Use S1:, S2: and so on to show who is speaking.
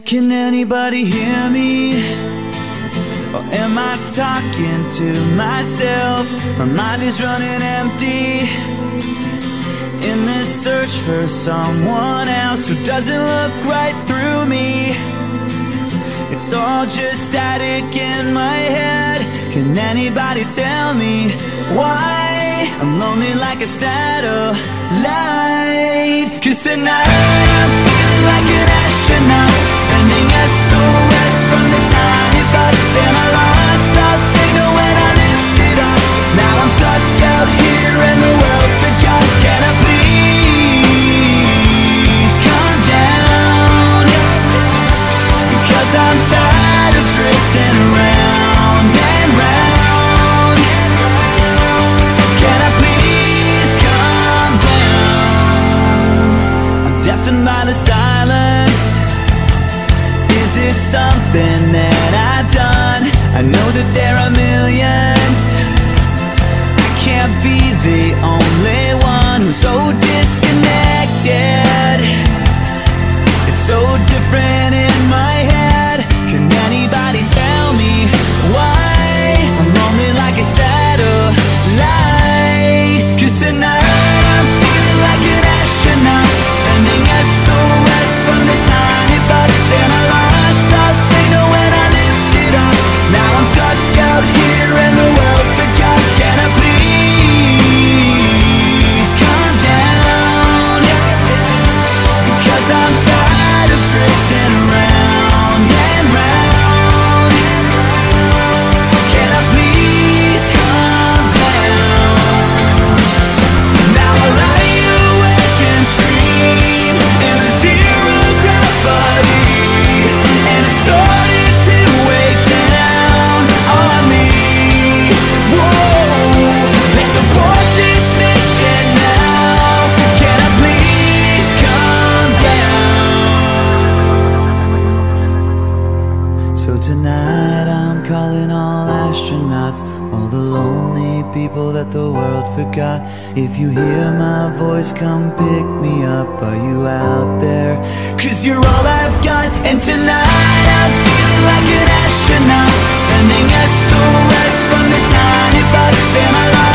S1: Can anybody hear me? Or am I talking to myself? My mind is running empty in this search for someone else who doesn't look right through me. It's all just static in my head. Can anybody tell me why I'm lonely like a satellite? 'Cause tonight I'm feeling like an astronaut, sending SOS from this tiny box. And I lost all signal when I lifted up. Now I'm stuck out here and the world forgot. Can I please calm down? 'Cause I'm tired of drifting round and round. Can I please calm down? I'm deafened by the silence. Is it something that I've done? I know that there are millions. I can't be the only one who's so disconnected. It's so different in my head. Can anybody tell me why I'm lonely like a satellite? 'Cause tonight I'm feeling like an astronaut, sending SOS from this tiny box. And I lost all signal when I lifted up. Now I'm stuck out here and the world forgot. Can I please calm down? 'Cause I'm tired of drifting round and round. Can I please calm down? Now I lie awake and scream in the zero gravity, and it started to weigh down on me. Whoa, let's abort this mission now. Can I please calm down? So tonight I'm calling all astronauts, all the lonely people that the world forgot. If you hear my voice, come pick me up. Are you out there? 'Cause you're all I've got. And tonight I'm feeling like an astronaut, sending SOS from this tiny box. And I